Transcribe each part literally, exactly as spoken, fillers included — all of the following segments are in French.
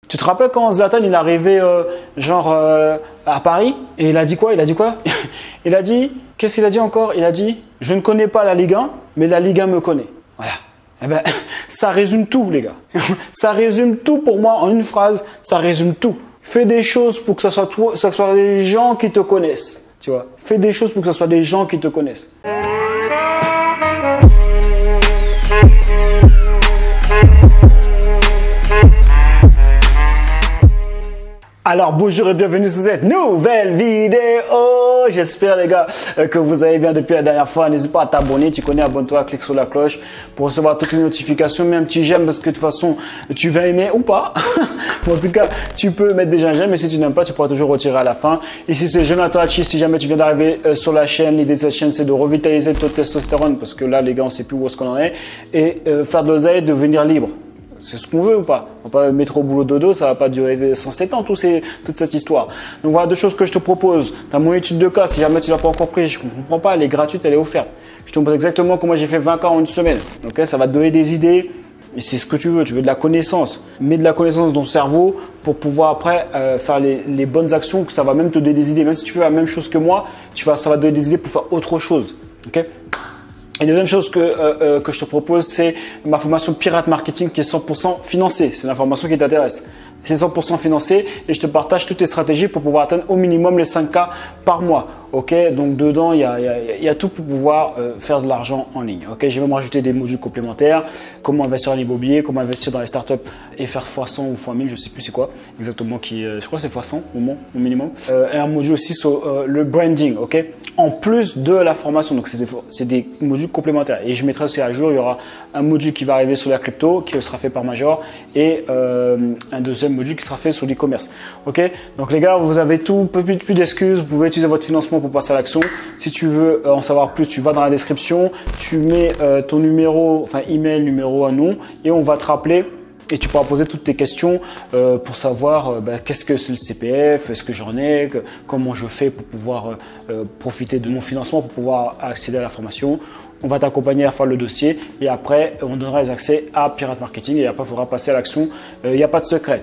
Tu te rappelles quand Zlatan il est arrivé euh, genre euh, à Paris et il a dit quoi? Il a dit quoi? Il a dit, qu'est-ce qu'il a dit encore? Il a dit, je ne connais pas la Ligue un, mais la Ligue un me connaît. Voilà. Eh ben, ça résume tout, les gars. Ça résume tout pour moi en une phrase. Ça résume tout. Fais des choses pour que ce soit toi, que ce soit des gens qui te connaissent. Tu vois. Fais des choses pour que ce soit des gens qui te connaissent. Alors bonjour et bienvenue sur cette nouvelle vidéo. J'espère les gars que vous allez bien depuis la dernière fois. N'hésite pas à t'abonner, tu connais, abonne-toi, clique sur la cloche pour recevoir toutes les notifications. Mets un petit j'aime parce que de toute façon tu vas aimer ou pas. En tout cas, tu peux mettre déjà un j'aime et si tu n'aimes pas, tu pourras toujours retirer à la fin. Ici c'est Jonathan Hachi. Si jamais tu viens d'arriver euh, sur la chaîne, l'idée de cette chaîne c'est de revitaliser le taux de testostérone parce que là les gars on sait plus où est-ce qu'on en est et euh, faire de l'oseille, devenir libre. C'est ce qu'on veut ou pas? On va pas mettre au boulot dodo, ça va pas durer cent sept ans tout ces, toute cette histoire. Donc voilà deux choses que je te propose. Tu as mon étude de cas, si jamais tu l'as pas encore pris, je ne comprends pas, elle est gratuite, elle est offerte. Je te montre exactement comment j'ai fait vingt cas en une semaine. Okay, ça va te donner des idées et c'est ce que tu veux, tu veux de la connaissance. Mets de la connaissance dans ton cerveau pour pouvoir après euh, faire les, les bonnes actions, que ça va même te donner des idées. Même si tu fais la même chose que moi, tu vas, ça va te donner des idées pour faire autre chose. Okay? Et deuxième chose que, euh, euh, que je te propose, c'est ma formation Pirate Marketing qui est cent pour cent financée. C'est l'information qui t'intéresse. C'est cent pour cent financé et je te partage toutes les stratégies pour pouvoir atteindre au minimum les cinq K par mois. Ok, donc dedans, il y a, il y a, il y a tout pour pouvoir euh, faire de l'argent en ligne. Ok, j'ai même rajouté des modules complémentaires. Comment investir en immobilier, comment investir dans les startups et faire fois cent ou fois mille, je sais plus c'est quoi exactement. Qui, euh, je crois que c'est fois cent au, moins, au minimum. Euh, et un module aussi sur euh, le branding. Ok, en plus de la formation. Donc c'est des, des modules complémentaires. Et je mettrai aussi à jour. Il y aura un module qui va arriver sur la crypto qui sera fait par Major et euh, un deuxième module qui sera fait sur l'e-commerce. Ok, donc les gars, vous avez tout, plus, plus d'excuses. Vous pouvez utiliser votre financement pour passer à l'action. Si tu veux en savoir plus, tu vas dans la description, tu mets euh, ton numéro, enfin email, numéro, un nom, et on va te rappeler. Et tu pourras poser toutes tes questions euh, pour savoir euh, bah, qu'est-ce que c'est le C P F, est-ce que j'en ai, que, comment je fais pour pouvoir euh, euh, profiter de mon financement, pour pouvoir accéder à la formation. On va t'accompagner à faire le dossier et après on donnera les accès à Pirate Marketing et après il faudra passer à l'action. Il euh, n'y a pas de secret.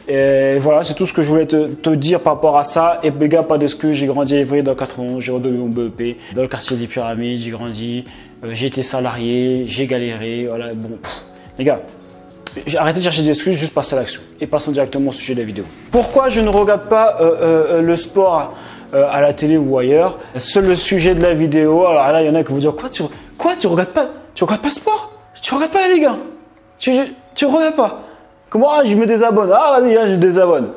Et voilà, c'est tout ce que je voulais te, te dire par rapport à ça. Et les gars, pas d'excuses, j'ai grandi à Évry dans quatre-vingt-onze, j'ai redonné mon B E P dans le quartier des Pyramides, j'ai grandi, euh, j'ai été salarié, j'ai galéré. Voilà, bon, pff, les gars. Arrêtez de chercher des excuses, juste passer à l'action et passons directement au sujet de la vidéo. Pourquoi je ne regarde pas euh, euh, le sport euh, à la télé ou ailleurs? C'est le sujet de la vidéo. Alors là, il y en a qui vous dire quoi tu, quoi, tu regardes pas, tu regardes pas le sport? Tu regardes pas la Ligue un? Tu, tu regardes pas? Comment? Ah, je me désabonne. Ah, vas-y, je désabonne.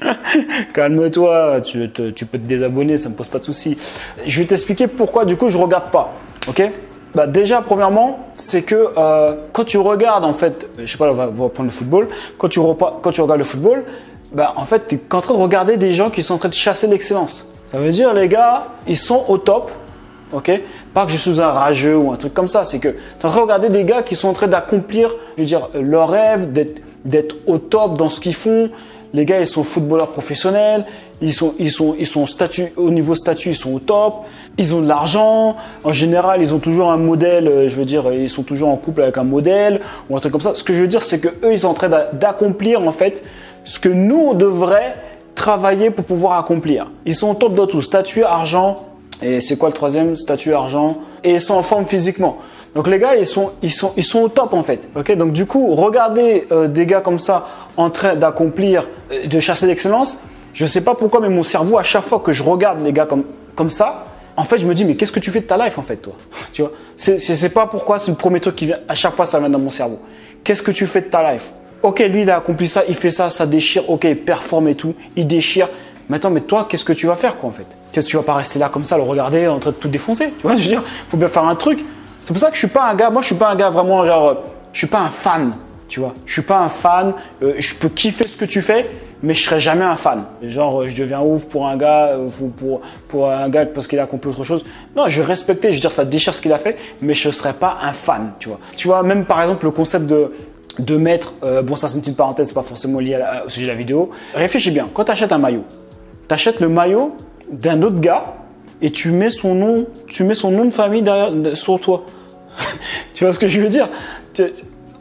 Calme-toi, tu, tu, tu peux te désabonner, ça me pose pas de souci. Je vais t'expliquer pourquoi du coup je regarde pas. Ok? Bah déjà, premièrement, c'est que euh, quand tu regardes, en fait, je sais pas, on va, on va prendre le football. Quand tu, quand tu regardes le football, bah, en fait, tu es en train de regarder des gens qui sont en train de chasser l'excellence. Ça veut dire, les gars, ils sont au top. Ok, pas que je suis un rageux ou un truc comme ça. C'est que tu es en train de regarder des gars qui sont en train d'accomplir, je veux dire, leur rêve, d'être, d'être au top dans ce qu'ils font. Les gars, ils sont footballeurs professionnels, ils sont, ils sont, ils sont statut, au niveau statut, ils sont au top, ils ont de l'argent. En général, ils ont toujours un modèle, je veux dire, ils sont toujours en couple avec un modèle ou un truc comme ça. Ce que je veux dire, c'est que eux, ils sont en train d'accomplir en fait ce que nous, on devrait travailler pour pouvoir accomplir. Ils sont au top de tout, statut, argent. Et c'est quoi le troisième? Statut, argent. Et ils sont en forme physiquement. Donc les gars, ils sont, ils sont, ils sont au top en fait. Ok, donc du coup, regardez euh, des gars comme ça en train d'accomplir, euh, de chasser l'excellence. Je sais pas pourquoi, mais mon cerveau, à chaque fois que je regarde les gars comme, comme ça, en fait, je me dis, mais qu'est-ce que tu fais de ta life en fait, toi? Tu vois, c'est, c'est, c'est pas pourquoi, c'est le premier truc qui vient. À chaque fois, ça vient dans mon cerveau. Qu'est-ce que tu fais de ta life? Ok, lui, il a accompli ça, il fait ça, ça déchire. Ok, il performe et tout, il déchire. Maintenant, mais toi, qu'est-ce que tu vas faire quoi en fait? Qu'est-ce que tu vas pas rester là comme ça, le regarder, en train de tout défoncer? Tu vois, je veux dire, faut bien faire un truc. C'est pour ça que je suis pas un gars, moi je suis pas un gars vraiment genre, je suis pas un fan, tu vois. Je suis pas un fan, euh, je peux kiffer ce que tu fais, mais je serai jamais un fan. Genre, je deviens ouf pour un gars, euh, pour, pour un gars parce qu'il a accompli autre chose. Non, je vais respecter, je veux dire, ça déchire ce qu'il a fait, mais je serai pas un fan, tu vois. Tu vois, même par exemple le concept de, de mettre, euh, bon ça c'est une petite parenthèse, c'est pas forcément lié à la, au sujet de la vidéo. Réfléchis bien, quand tu achètes un maillot, tu achètes le maillot d'un autre gars, et tu mets son nom, tu mets son nom de famille derrière, sur toi. Tu vois ce que je veux dire?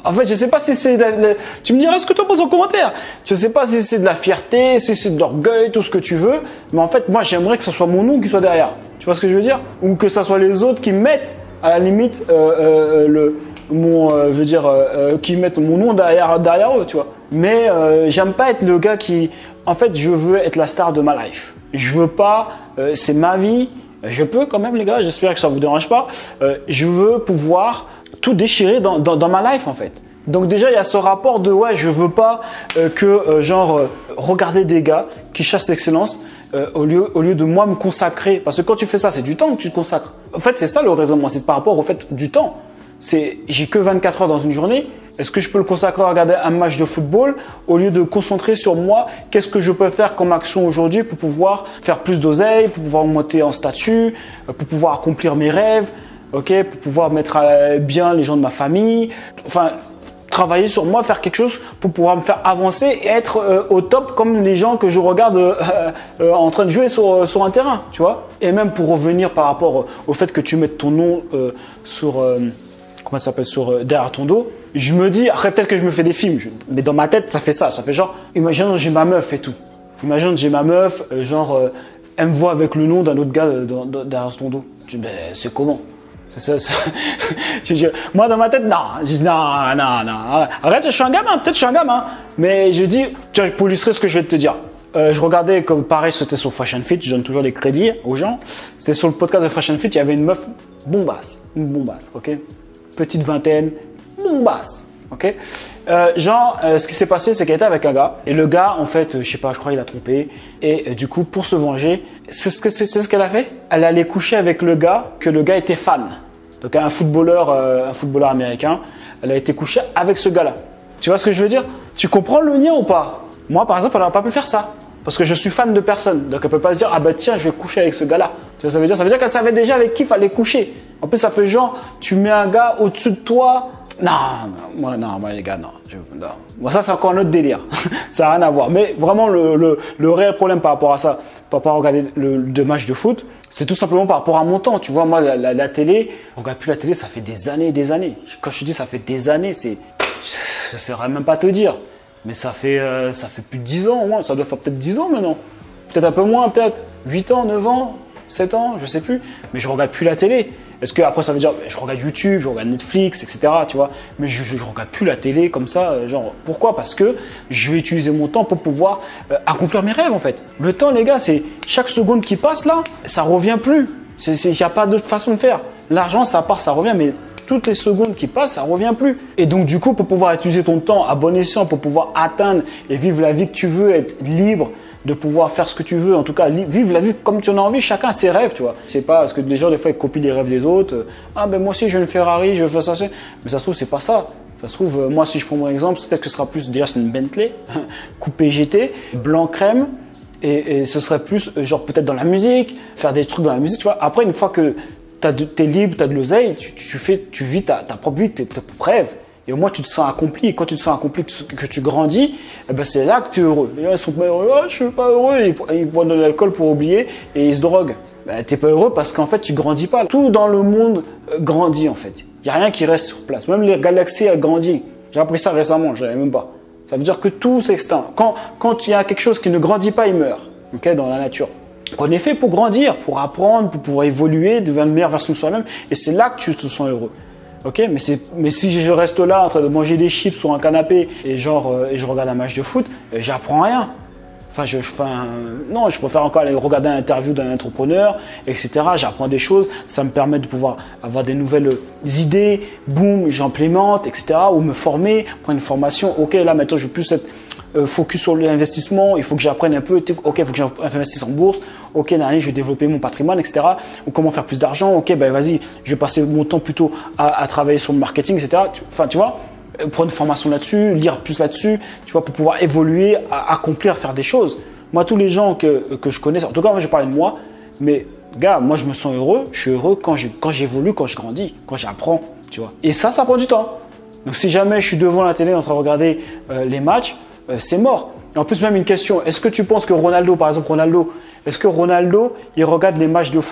En fait, je sais pas si c'est, de, tu me diras ce que tu penses en commentaire. Je sais pas si c'est de la fierté, si c'est de l'orgueil, tout ce que tu veux. Mais en fait, moi, j'aimerais que ce soit mon nom qui soit derrière. Tu vois ce que je veux dire? Ou que ce soit les autres qui mettent, à la limite, euh, euh, le, mon, euh, je veux dire, euh, qui mettent mon nom derrière, derrière eux, tu vois. Mais euh, j'aime pas être le gars qui, en fait, je veux être la star de ma life. Je veux pas, euh, c'est ma vie. Je peux quand même, les gars. J'espère que ça vous dérange pas. Euh, je veux pouvoir tout déchirer dans, dans, dans ma life, en fait. Donc déjà, il y a ce rapport de ouais, je veux pas euh, que euh, genre euh, regarder des gars qui chassent l'excellence euh, au lieu au lieu de moi me consacrer. Parce que quand tu fais ça, c'est du temps que tu te consacres. En fait, c'est ça le raisonnement, c'est par rapport au fait du temps. C'est j'ai que vingt-quatre heures dans une journée. Est-ce que je peux le consacrer à regarder un match de football au lieu de concentrer sur moi? Qu'est-ce que je peux faire comme action aujourd'hui pour pouvoir faire plus d'oseille, pour pouvoir monter en statut, pour pouvoir accomplir mes rêves, ok, pour pouvoir mettre bien les gens de ma famille. Enfin, travailler sur moi, faire quelque chose pour pouvoir me faire avancer et être euh, au top comme les gens que je regarde euh, euh, en train de jouer sur, sur un terrain, tu vois. Et même pour revenir par rapport au fait que tu mettes ton nom euh, sur, euh, comment ça s'appelle, sur euh, derrière ton dos, je me dis, après peut-être que je me fais des films, je, mais dans ma tête ça fait ça, ça fait genre, imagine j'ai ma meuf et tout. Imagine j'ai ma meuf, euh, genre, euh, elle me voit avec le nom d'un autre gars euh, dans, dans, derrière ton dos. Je dis, ben c'est comment? C'est ça, ça. Je dis, moi dans ma tête, non, je dis non, non, non. Arrête, je suis un gamin, peut-être je suis un gamin, mais je dis, tu vois, pour illustrer ce que je vais te dire. Euh, je regardais comme pareil, c'était sur Fresh and Fit, je donne toujours des crédits aux gens. C'était sur le podcast de Fresh and Fit, il y avait une meuf bombasse, une bombasse, ok, petite vingtaine, bombasse, ok. Euh, genre, euh, ce qui s'est passé, c'est qu'elle était avec un gars et le gars, en fait, euh, je sais pas, je crois il a trompé et euh, du coup, pour se venger, c'est ce que c'est ce qu'elle a fait. Elle allait coucher avec le gars que le gars était fan. Donc un footballeur, euh, un footballeur américain, elle a été couchée avec ce gars-là. Tu vois ce que je veux dire? Tu comprends le lien ou pas? Moi, par exemple, elle n'aurait pas pu faire ça parce que je suis fan de personne. Donc elle peut pas se dire ah bah tiens, je vais coucher avec ce gars-là. Tu vois, ça veut dire, ça veut dire qu'elle savait déjà avec qui il fallait coucher. En plus, ça fait genre, tu mets un gars au-dessus de toi. Non, non, moi, non, moi les gars, non. Je, non. Moi, ça, c'est encore un autre délire. Ça n'a rien à voir. Mais vraiment, le, le, le réel problème par rapport à ça, par rapport à regarder le, le match de foot, c'est tout simplement par rapport à mon temps. Tu vois, moi, la, la, la télé, on regarde plus la télé, ça fait des années et des années. Quand je te dis ça fait des années, c'est, je ne saurais même pas te dire. Mais ça fait, euh, ça fait plus de dix ans, moi. Ça doit faire peut-être dix ans maintenant. Peut-être un peu moins, peut-être huit ans, neuf ans, sept ans, je sais plus. Mais je regarde plus la télé. Est-ce que après ça veut dire je regarde YouTube, je regarde Netflix, et cetera. Tu vois, mais je, je, je regarde plus la télé comme ça. Genre pourquoi? Parce que je vais utiliser mon temps pour pouvoir euh, accomplir mes rêves en fait. Le temps, les gars, c'est chaque seconde qui passe là, ça revient plus. Il n'y a pas d'autre façon de faire. L'argent, ça part, ça revient, mais toutes les secondes qui passent, ça revient plus. Et donc du coup, pour pouvoir utiliser ton temps à bon escient, pour pouvoir atteindre et vivre la vie que tu veux, être libre, de pouvoir faire ce que tu veux, en tout cas vivre la vie comme tu en as envie, chacun a ses rêves, tu vois. C'est pas parce que les gens des fois ils copient les rêves des autres. Ah ben moi aussi je veux une Ferrari, je veux faire ça, ça. Mais ça se trouve c'est pas ça. Ça se trouve moi si je prends mon exemple, peut-être que ce sera plus déjà c'est une Bentley coupé G T, blanc crème et, et ce serait plus genre peut-être dans la musique, faire des trucs dans la musique, tu vois. Après une fois que tu es libre, tu as de l'oseille, tu, tu fais tu vis ta, ta propre vie, tes, tes propres rêves. Et au moins, tu te sens accompli. Et quand tu te sens accompli, que tu grandis, eh ben c'est là que tu es heureux. Les gens, ils sont pas heureux. Oh, je suis pas heureux. Ils, ils boivent de l'alcool pour oublier et ils se droguent. Ben, tu n'es pas heureux parce qu'en fait, tu grandis pas. Tout dans le monde grandit en fait. Il n'y a rien qui reste sur place. Même les galaxies, elles grandissent. J'ai appris ça récemment, je ne savais même pas. Ça veut dire que tout s'extingue. Quand, quand il y a quelque chose qui ne grandit pas, il meurt. Okay, dans la nature. On est fait pour grandir, pour apprendre, pour pouvoir évoluer, devenir une meilleure version de soi-même. Et c'est là que tu te sens heureux. Ok, mais, mais si je reste là en train de manger des chips sur un canapé et genre euh, et je regarde un match de foot, euh, j'apprends rien. Enfin, je, je, enfin, non, je préfère encore aller regarder une interview d'un entrepreneur, et cetera. J'apprends des choses, ça me permet de pouvoir avoir des nouvelles idées, boum, j'implémente, et cetera. Ou me former, prendre une formation. Ok, là maintenant je veux plus être euh, focus sur l'investissement, il faut que j'apprenne un peu. Ok, il faut que j'investisse en bourse. Ok, je vais développer mon patrimoine, et cetera. Ou comment faire plus d'argent. Ok, ben vas-y, je vais passer mon temps plutôt à, à travailler sur le marketing, et cetera. Enfin, tu vois. Prendre une formation là-dessus, lire plus là-dessus, tu vois, pour pouvoir évoluer, à, accomplir, faire des choses. Moi, tous les gens que, que je connais, en tout cas, moi, je parle de moi, mais gars, moi, je me sens heureux. Je suis heureux quand je, quand j'évolue, quand je grandis, quand j'apprends, tu vois. Et ça, ça prend du temps. Donc, si jamais je suis devant la télé en train de regarder euh, les matchs, euh, c'est mort. Et en plus, même une question, est-ce que tu penses que Ronaldo, par exemple, Ronaldo, est-ce que Ronaldo, il regarde les matchs de foot?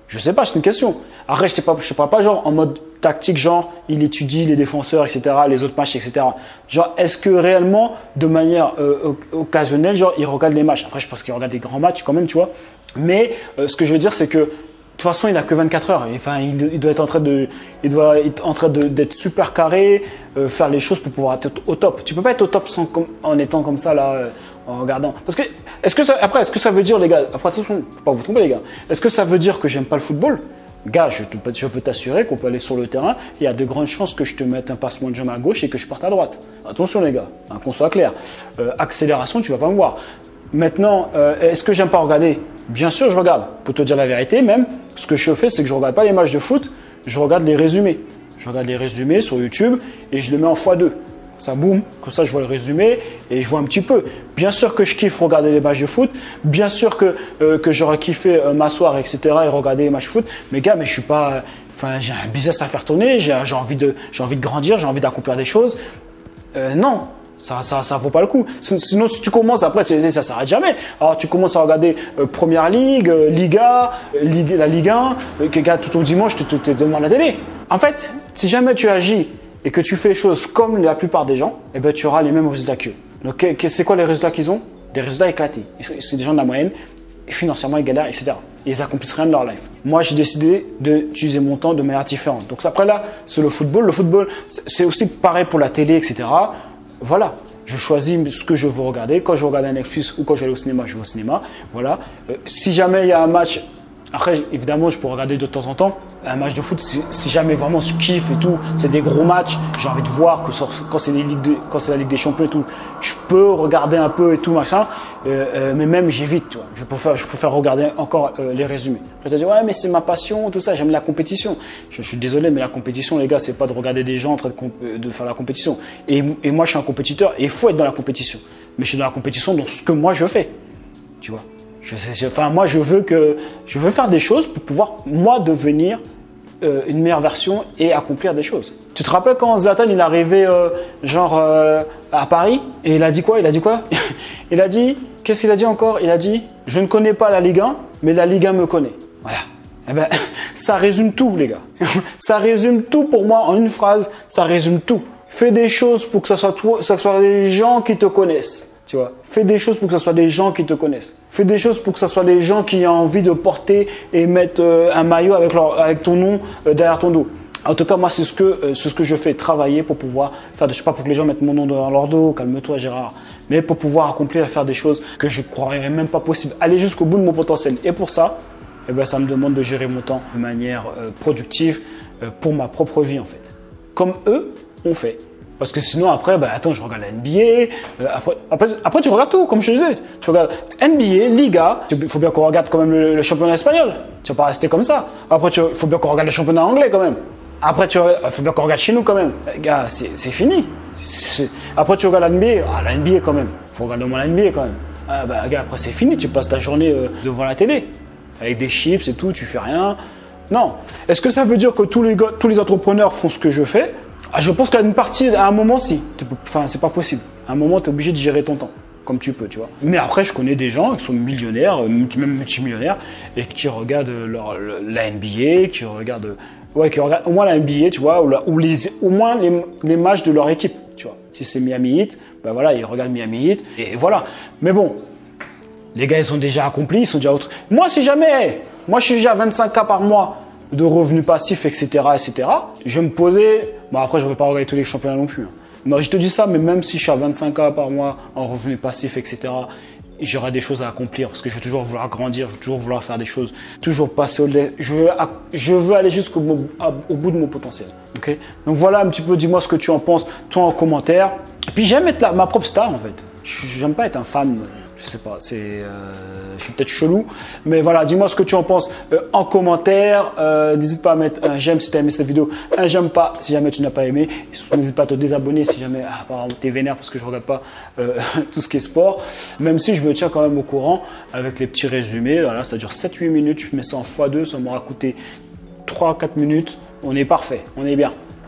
Je sais pas, c'est une question. Après, je ne te parle pas genre en mode tactique, genre il étudie les défenseurs, et cetera, les autres matchs, et cetera. Genre, est-ce que réellement, de manière euh, occasionnelle, genre il regarde les matchs? Après, je pense qu'il regarde des grands matchs quand même, tu vois. Mais euh, ce que je veux dire, c'est que de toute façon, il n'a que vingt-quatre heures. Enfin, il, il doit être en train de, il doit être en train de, d'être super carré, euh, faire les choses pour pouvoir être au top. Tu peux pas être au top sans, en étant comme ça là, euh, en regardant. Parce que, est-ce que ça, après, est-ce que ça veut dire, les gars, après attention, faut pas vous tromper, les gars. Est-ce que ça veut dire que j'aime pas le football? Gars, je, te, je peux t'assurer qu'on peut aller sur le terrain. Il y a de grandes chances que je te mette un passement de jambe à gauche et que je parte à droite. Attention, les gars, hein, qu'on soit clair. Euh, accélération, tu vas pas me voir. Maintenant, euh, est-ce que j'aime pas regarder? Bien sûr, je regarde. Pour te dire la vérité, même, ce que je fais, c'est que je regarde pas les matchs de foot, je regarde les résumés. Je regarde les résumés sur YouTube et je les mets en fois deux. Ça boum, comme ça je vois le résumé et je vois un petit peu. Bien sûr que je kiffe regarder les matchs de foot, bien sûr que, euh, que j'aurais kiffé euh, m'asseoir, et cetera et regarder les matchs de foot. Mais gars, mais je suis pas. Enfin, euh, j'ai un business à faire tourner, j'ai envie de, j'ai envie de grandir, j'ai envie d'accomplir des choses. Euh, non. Ça, ça, ça vaut pas le coup. Sinon, si tu commences après, ça s'arrête jamais. Alors, tu commences à regarder euh, Première Ligue, euh, Liga, euh, Ligue, la Ligue un, euh, que gars, tout au dimanche, tu te, te, te demandes la télé. En fait, si jamais tu agis et que tu fais les choses comme la plupart des gens, eh ben, tu auras les mêmes résultats qu'eux. Donc, c'est quoi les résultats qu'ils ont? Des résultats éclatés. C'est des gens de la moyenne, financièrement ils galèrent, et cetera. Et ils accomplissent rien de leur life. Moi, j'ai décidé d'utiliser mon temps de manière différente. Donc, après là, c'est le football. Le football, c'est aussi pareil pour la télé, et cetera. Voilà, je choisis ce que je veux regarder. Quand je regarde un Netflix ou quand je vais au cinéma, je vais au cinéma. Voilà. Euh, si jamais il y a un match, après évidemment je peux regarder de temps en temps un match de foot. Si, si jamais vraiment je kiffe et tout, c'est des gros matchs, j'ai envie de voir que quand c'est la Ligue des Champions et tout, je peux regarder un peu et tout machin. Euh, euh, mais même j'évite, tu vois. Je préfère, je préfère regarder encore euh, les résumés. Après tu vas dire ouais mais c'est ma passion, tout ça, j'aime la compétition. Je, je suis désolé mais la compétition les gars, c'est pas de regarder des gens en train de, de faire la compétition. Et, et moi je suis un compétiteur et il faut être dans la compétition. Mais je suis dans la compétition dans ce que moi je fais, tu vois. Je sais, je, enfin moi je veux que je veux faire des choses pour pouvoir moi devenir euh, une meilleure version et accomplir des choses. Tu te rappelles quand Zlatan il est arrivé euh, genre euh, à Paris et il a dit quoi? Il a dit quoi? Il a dit, qu'est-ce qu'il a dit encore? Il a dit, je ne connais pas la Ligue un, mais la Ligue un me connaît. Voilà. Eh ben, ça résume tout les gars. Ça résume tout pour moi en une phrase. Ça résume tout. Fais des choses pour que ce soit toi, que ce soit les gens qui te connaissent. Tu vois, fais des choses pour que ce soit des gens qui te connaissent. Fais des choses pour que ce soit des gens qui ont envie de porter et mettre euh, un maillot avec, leur, avec ton nom euh, derrière ton dos. En tout cas, moi, c'est ce que euh, c'est ce que je fais, travailler pour pouvoir faire. Je sais pas pour que les gens mettent mon nom dans leur dos. Calme-toi, Gérard. Mais pour pouvoir accomplir et faire des choses que je croirais même pas possible. Aller jusqu'au bout de mon potentiel. Et pour ça, eh ben, ça me demande de gérer mon temps de manière euh, productive euh, pour ma propre vie en fait. Comme eux ont fait. Parce que sinon, après, bah, attends, je regarde la N B A. Euh, après, après, après, tu regardes tout, comme je te disais. Tu regardes N B A, Liga. Il faut bien qu'on regarde quand même le, le championnat espagnol. Tu vas pas rester comme ça. Après, il faut bien qu'on regarde le championnat anglais quand même. Après, il faut bien qu'on regarde chez nous quand même. Les gars, c'est fini. C est, c est... Après, tu regardes la N B A. Ah, la N B A quand même. Il faut regarder au moins la N B A quand même. Ah, bah, gars, après, c'est fini. Tu passes ta journée euh, devant la télé. Avec des chips et tout, tu fais rien. Non. Est-ce que ça veut dire que tous les, gars, tous les entrepreneurs font ce que je fais? Ah, je pense qu'à une partie, à un moment, si. Enfin, c'est pas possible. À un moment, tu es obligé de gérer ton temps, comme tu peux, tu vois. Mais après, je connais des gens qui sont millionnaires, même multimillionnaires, et qui regardent leur, la N B A, qui regardent, ouais, qui regardent au moins la N B A, tu vois, ou, la, ou les, au moins les, les matchs de leur équipe, tu vois. Si c'est Miami Heat, ben voilà, ils regardent Miami Heat, et voilà. Mais bon, les gars, ils sont déjà accomplis, ils sont déjà autres. Moi, si jamais, moi, je suis déjà à vingt-cinq K par mois de revenus passifs, et cetera, et cetera. Je vais me poser. Bon, après, je ne vais pas regarder tous les championnats non plus. Hein. Non, je te dis ça, mais même si je suis à vingt-cinq K par mois en revenus passifs, et cetera, j'aurai des choses à accomplir parce que je vais toujours vouloir grandir, je vais toujours vouloir faire des choses, toujours passer au-delà. Je veux, je veux aller jusqu'au au bout de mon potentiel. Okay. Donc voilà un petit peu, dis-moi ce que tu en penses, toi en commentaire. Et puis j'aime être la, ma propre star en fait. J'aime pas être un fan. Je sais pas, c'est, euh, je suis peut-être chelou, mais voilà, dis-moi ce que tu en penses euh, en commentaire. Euh, n'hésite pas à mettre un j'aime si tu as aimé cette vidéo, un j'aime pas si jamais tu n'as pas aimé. Et surtout, n'hésite pas à te désabonner si jamais ah, tu es vénère parce que je regarde pas euh, tout ce qui est sport. Même si je me tiens quand même au courant avec les petits résumés. Voilà, ça dure sept huit minutes, je mets ça en fois deux, ça m'aura coûté trois quatre minutes. On est parfait, on est bien.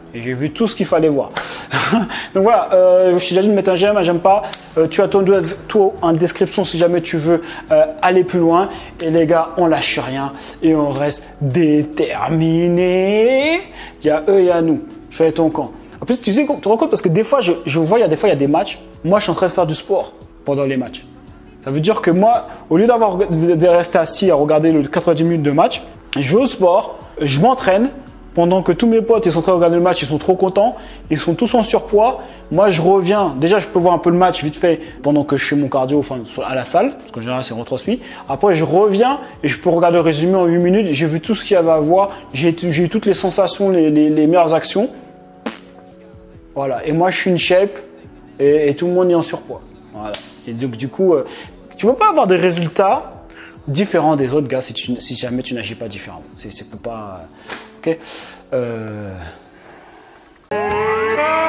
et j'ai vu tout ce qu'il fallait voir. Donc voilà, euh, je t'ai déjà dit de mettre un j'aime, un j'aime pas. Euh, tu as ton tout en description si jamais tu veux euh, aller plus loin. Et les gars, on lâche rien et on reste déterminé. Il y a eux et il y a nous. Fais ton camp. En plus, tu sais, tu te rends compte parce que des fois, je, je vois, il y a des fois, il y a des matchs. Moi, je suis en train de faire du sport pendant les matchs. Ça veut dire que moi, au lieu d'avoir de, de rester assis à regarder le quatre-vingt-dix minutes de match, je vais au sport, je m'entraîne. Pendant que tous mes potes ils sont en train de regarder le match, ils sont trop contents, ils sont tous en surpoids. Moi, je reviens. Déjà, je peux voir un peu le match vite fait pendant que je fais mon cardio enfin, à la salle, parce qu'en général, c'est retransmis. Après, je reviens et je peux regarder le résumé en huit minutes. J'ai vu tout ce qu'il y avait à voir. J'ai eu toutes les sensations, les, les, les meilleures actions. Voilà. Et moi, je suis une shape et, et tout le monde est en surpoids. Voilà. Et donc, du coup, euh, tu ne peux pas avoir des résultats différents des autres gars si, tu, si jamais tu n'agis pas différemment. C'est, c'est pas. Ok. Euh...